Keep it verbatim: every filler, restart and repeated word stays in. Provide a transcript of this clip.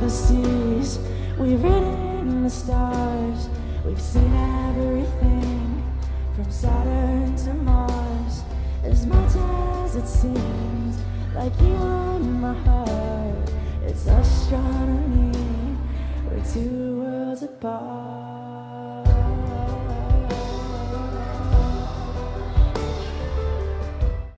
the seas, we've ridden the stars, we've seen everything from Saturn to Mars. As much as it seems like you own my heart, it's astronomy, we're two worlds apart.